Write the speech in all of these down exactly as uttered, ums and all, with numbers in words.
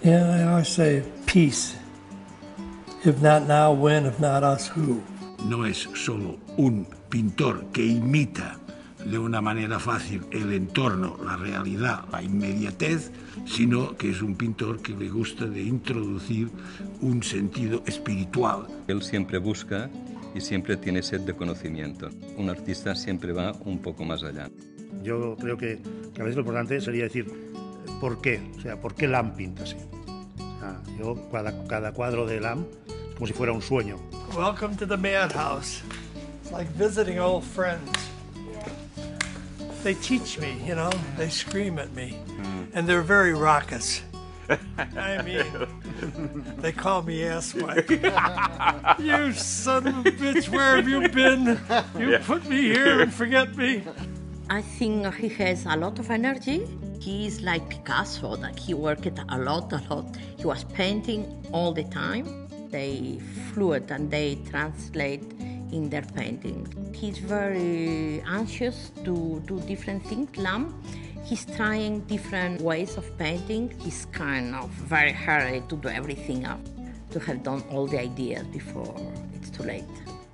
Yeah, I always say peace. If not now, when? If not us, who? No es solo un pintor que imita de una manera fácil el entorno, la realidad, la inmediatez, sino que es un pintor que le gusta de introducir un sentido espiritual. Él siempre busca y siempre tiene sed de conocimiento. Un artista siempre va un poco más allá. Yo creo que, que a veces lo importante sería decir ¿por qué? O sea, ¿por qué Lam pinta así? O sea, yo, cada, cada cuadro de Lam es como si fuera un sueño. Welcome to the madhouse. It's like visiting old friends. They teach me, you know, they scream at me, and they're very raucous. I mean, they call me asswipe. You son of a bitch, where have you been? You yeah. put me here and forget me. I think he has a lot of energy. He is like Picasso, that he worked a lot, a lot. He was painting all the time. They fluid and they translate in their painting. He's very anxious to do different things. Lam, he's trying different ways of painting. He's kind of very hurried to do everything up, to have done all the ideas before it's too late.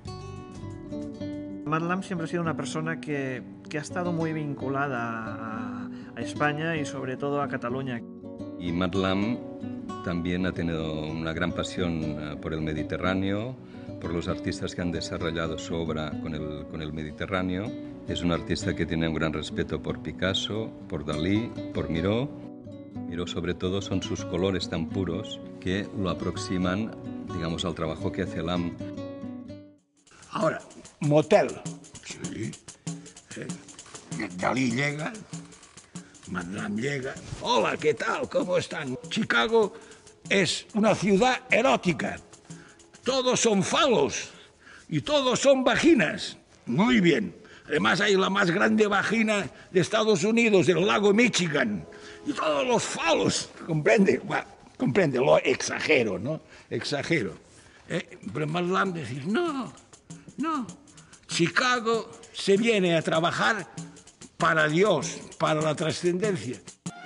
Mad Lam siempre ha sido una persona que, que ha estado muy vinculada a, a España y sobre todo a Cataluña. Y Mad Lam también ha tenido una gran pasión por el Mediterráneo, por los artistas que han desarrollado su obra con el, con el Mediterráneo. Es un artista que tiene un gran respeto por Picasso, por Dalí, por Miró. Miró sobre todo son sus colores tan puros que lo aproximan, digamos, al trabajo que hace Lam. Ahora, motel. Sí. Eh, Dalí llega, Mad Lam llega. Hola, ¿qué tal? ¿Cómo están? Chicago es una ciudad erótica. Todos son falos y todos son vaginas. Muy bien. Además hay la más grande vagina de Estados Unidos, el lago Michigan. Y todos los falos, comprende, bueno, comprende, lo exagero, ¿no? Exagero. Eh, pero Mad Lam decir, no, no. Chicago se viene a trabajar para Dios, para la trascendencia.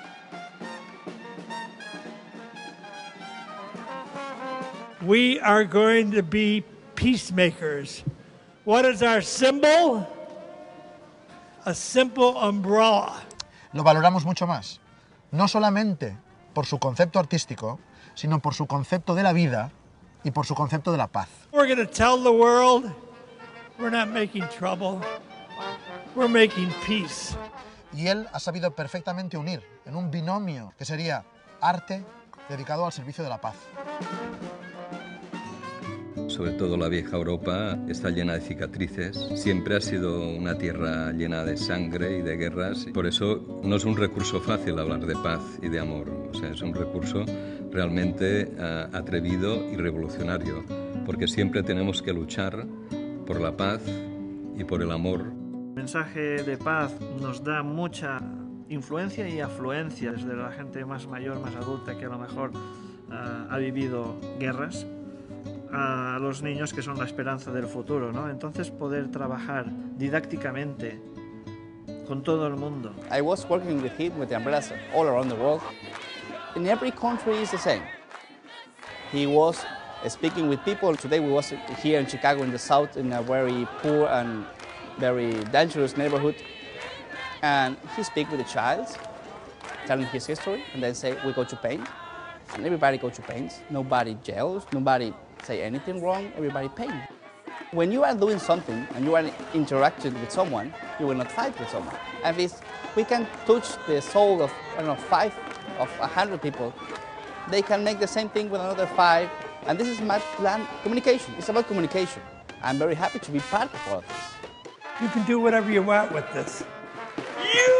We are going to be peacemakers. What is our symbol? A simple umbrella. Lo valoramos mucho más, no solamente por su concepto artístico, sino por su concepto de la vida y por su concepto de la paz. We're going to tell the world we're not making trouble, we're making peace. Y él ha sabido perfectamente unir en un binomio que sería arte dedicado al servicio de la paz. Sobre todo la vieja Europa está llena de cicatrices. Siempre ha sido una tierra llena de sangre y de guerras. Por eso no es un recurso fácil hablar de paz y de amor. O sea, es un recurso realmente uh, atrevido y revolucionario, porque siempre tenemos que luchar por la paz y por el amor. El mensaje de paz nos da mucha influencia y afluencia desde la gente más mayor, más adulta, que a lo mejor uh, ha vivido guerras, a los niños que son la esperanza del futuro, ¿no? Entonces poder trabajar didácticamente con todo el mundo. I was working with him with the umbrellas all around the world. In every country is the same. He was speaking with people. Today we was here in Chicago in the south in a very poor and very dangerous neighborhood. And he speak with the child, telling his history, and then say, we go to paint. And everybody go to paint. Nobody yells, nobody say anything wrong, everybody paint. When you are doing something and you are interacting with someone, you will not fight with someone. And if we can touch the soul of, I don't know, five of a hundred people, they can make the same thing with another five. And this is Mad Lam communication. It's about communication. I'm very happy to be part of all of this. You can do whatever you want with this. You